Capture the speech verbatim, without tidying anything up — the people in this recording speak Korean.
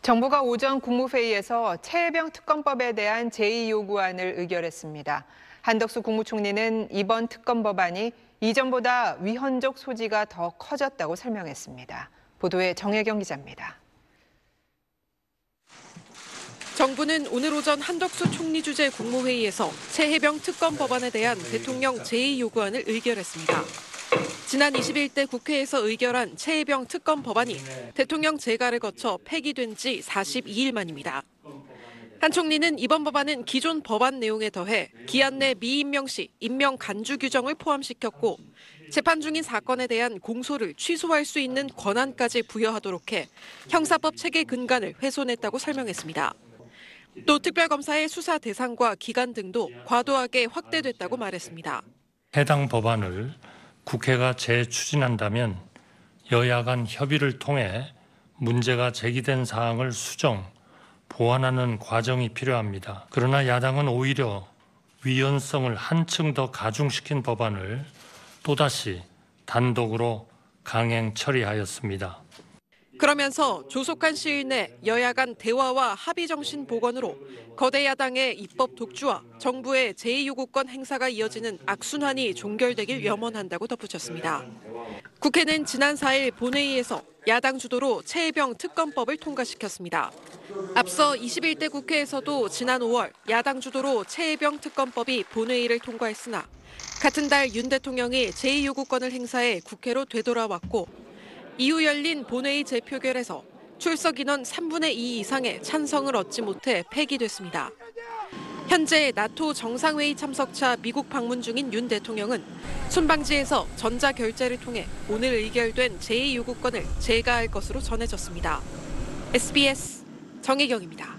정부가 오전 국무회의에서 최혜병 특검법에 대한 제의 요구안을 의결했습니다. 한덕수 국무총리는 이번 특검 법안이 이전보다 위헌적 소지가 더 커졌다고 설명했습니다. 보도에 정혜경 기자입니다. 정부는 오늘 오전 한덕수 총리 주재 국무회의에서 최혜병 특검 법안에 대한 대통령 제의 요구안을 의결했습니다. 지난 이십일 대 국회에서 의결한 최혜병 특검 법안이 대통령 재가를 거쳐 폐기된 지 사십이 일 만입니다. 한 총리는 이번 법안은 기존 법안 내용에 더해 기한 내 미임명 시 임명 간주 규정을 포함시켰고 재판 중인 사건에 대한 공소를 취소할 수 있는 권한까지 부여하도록 해 형사법 체계 근간을 훼손했다고 설명했습니다. 또 특별검사의 수사 대상과 기간 등도 과도하게 확대됐다고 말했습니다. 해당 법안을 국회가 재추진한다면 여야 간 협의를 통해 문제가 제기된 사항을 수정, 보완하는 과정이 필요합니다. 그러나 야당은 오히려 위헌성을 한층 더 가중시킨 법안을 또다시 단독으로 강행 처리하였습니다. 그러면서 조속한 시일 내 여야 간 대화와 합의 정신 복원으로 거대 야당의 입법 독주와 정부의 제의 요구권 행사가 이어지는 악순환이 종결되길 염원한다고 덧붙였습니다. 국회는 지난 사 일 본회의에서 야당 주도로 최혜병 특검법을 통과시켰습니다. 앞서 이십일 대 국회에서도 지난 오월 야당 주도로 최혜병 특검법이 본회의를 통과했으나 같은 달 윤 대통령이 제의 요구권을 행사해 국회로 되돌아왔고 이후 열린 본회의 재표결에서 출석 인원 삼분의 이 이상의 찬성을 얻지 못해 폐기됐습니다. 현재 나토 정상회의 참석차 미국 방문 중인 윤 대통령은 순방지에서 전자결제를 통해 오늘 의결된 제의 요구권을 재가할 것으로 전해졌습니다. 에스비에스 정혜경입니다.